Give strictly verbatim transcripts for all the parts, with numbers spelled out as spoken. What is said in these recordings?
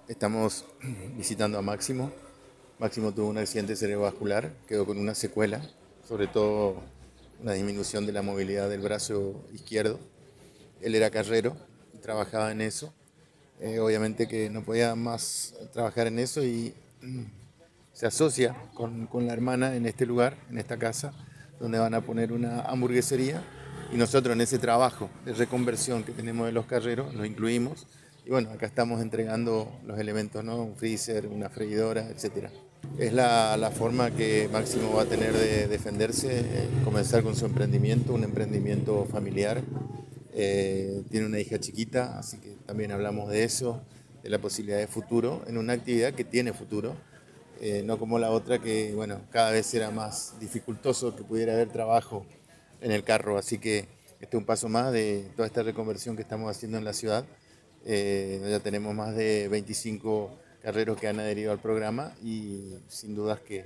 Estamos visitando a Máximo. Máximo tuvo un accidente cerebrovascular, quedó con una secuela, sobre todo una disminución de la movilidad del brazo izquierdo. Él era carrero y trabajaba en eso. Eh, obviamente que no podía más trabajar en eso y mm, se asocia con, con la hermana en este lugar, en esta casa, donde van a poner una hamburguesería. Y nosotros en ese trabajo de reconversión que tenemos de los carreros, lo incluimos. Y bueno, acá estamos entregando los elementos, ¿no? Un freezer, una freidora, etcétera. Es la, la forma que Máximo va a tener de defenderse, eh, comenzar con su emprendimiento, un emprendimiento familiar. Eh, tiene una hija chiquita, así que también hablamos de eso, de la posibilidad de futuro, en una actividad que tiene futuro, eh, no como la otra que, bueno, cada vez era más dificultoso que pudiera haber trabajo en el carro. Así que este es un paso más de toda esta reconversión que estamos haciendo en la ciudad. Eh, ya tenemos más de veinticinco carreros que han adherido al programa y sin dudas que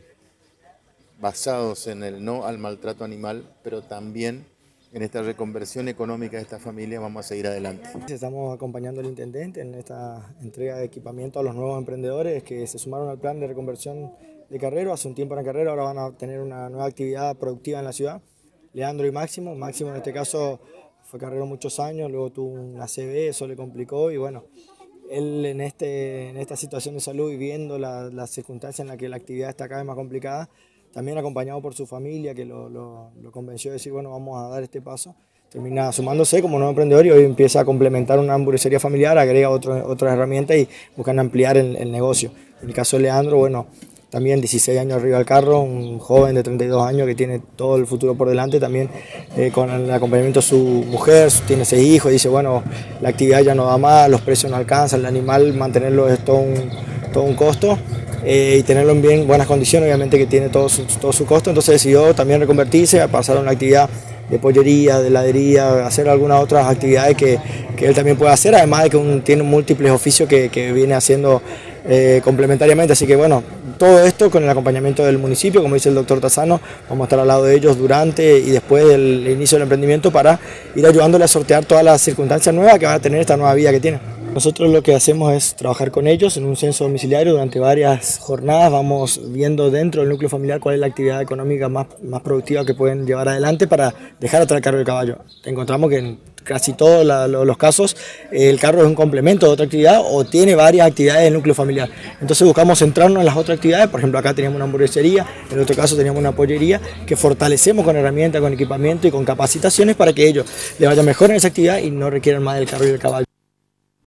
basados en el no al maltrato animal, pero también en esta reconversión económica de esta familia, vamos a seguir adelante. Estamos acompañando al intendente en esta entrega de equipamiento a los nuevos emprendedores que se sumaron al plan de reconversión de Carrero. Hace un tiempo en Carrero, ahora van a tener una nueva actividad productiva en la ciudad. Leandro y Máximo. Máximo en este caso fue carrero muchos años, luego tuvo una A C V, eso le complicó y bueno, él en, este, en esta situación de salud y viendo la, la circunstancia en la que la actividad está cada vez más complicada, también acompañado por su familia que lo, lo, lo convenció de decir, bueno, vamos a dar este paso. Termina sumándose como nuevo emprendedor y hoy empieza a complementar una hamburguesería familiar, agrega otro, otras herramientas y buscan ampliar el, el negocio. En el caso de Leandro, bueno, también dieciséis años arriba del carro, un joven de treinta y dos años que tiene todo el futuro por delante, también eh, con el acompañamiento de su mujer, tiene seis hijos, dice, bueno, la actividad ya no da más, los precios no alcanzan, el animal mantenerlo es todo un, todo un costo. Eh, y tenerlo en bien buenas condiciones, obviamente que tiene todo su, todo su costo, entonces decidió también reconvertirse, a pasar a una actividad de pollería, de heladería, hacer algunas otras actividades que, que él también puede hacer, además de que un, tiene múltiples oficios que, que viene haciendo eh, complementariamente, así que bueno, todo esto con el acompañamiento del municipio, como dice el doctor Tassano, vamos a estar al lado de ellos durante y después del inicio del emprendimiento para ir ayudándole a sortear todas las circunstancias nuevas que van a tener esta nueva vida que tiene. Nosotros lo que hacemos es trabajar con ellos en un censo domiciliario durante varias jornadas, vamos viendo dentro del núcleo familiar cuál es la actividad económica más, más productiva que pueden llevar adelante para dejar atrás el carro del caballo. Encontramos que en casi todos la, los casos el carro es un complemento de otra actividad o tiene varias actividades del núcleo familiar. Entonces buscamos centrarnos en las otras actividades, por ejemplo acá teníamos una hamburguesería, en otro caso teníamos una pollería que fortalecemos con herramientas, con equipamiento y con capacitaciones para que ellos les vaya mejor en esa actividad y no requieran más del carro y del caballo.